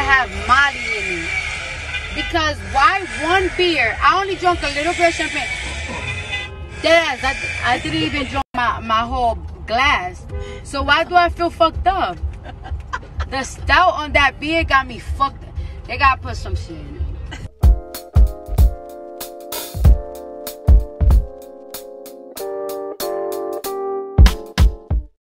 have Molly in it. Because why one beer? I only drank a little bit of champagne. Deadass, I didn't even drink my whole glass. So why do I feel fucked up? The stout on that beer got me fucked up. They gotta put some shit in it.